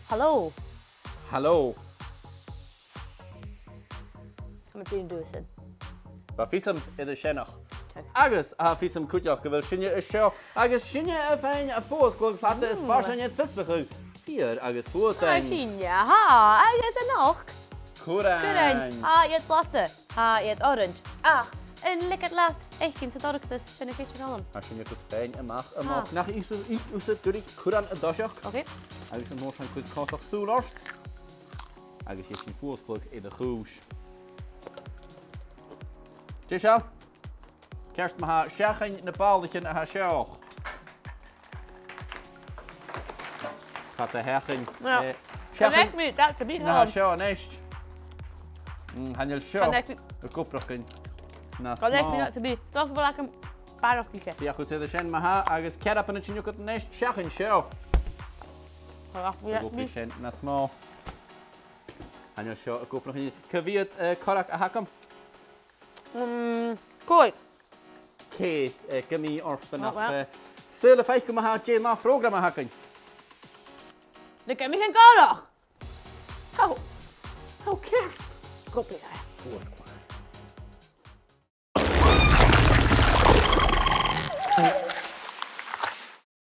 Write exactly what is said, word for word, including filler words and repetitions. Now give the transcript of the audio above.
Hallo. Hallo. Come on, do it. Ba fiosam idir sénach. Agus a fiosam cúteach go bhfuil sinne is seo. Agus sinne a féin a fós go fatta is farsanne fisachu. Fior agus fótain. Faicinn, ha, agus a noch. Churrainn. Churrainn. Ha, iad blasta. Ha, iad orange. Ach, in licked laat. Echt in dorchadas sinne fios Calum. A sinne is féin amach amach. Nach is is ús durig Cuirran a dosach. Okay. Agus an mór san chuid cátach súláist. Agus is sin fósplug i de chúis. Deuchainn. Kerst ma ha seachainn na báldachin a ha seoch. Gaat de hechainn. Ja. Connect me, dat could be Na ha Calum. seo an eist. Hanneil seo. Connect me. A cúprachin. Na Connect me, smá. that to be. Toch wel like een barrachd. Fiach ús idir sin ma ha agus cerap an a tíú go an eist seachainn seo. Gúpla sin na smá. Hanneil seo a cúprachin. Cavíad corach a hacam. Mm, Cuir. Cé gymí orfan nach Sula Faic go ma ha dé má frógram a hacinn. Na gymig yn gorach. How? How cert? Gwbl. Fwrs gwaith.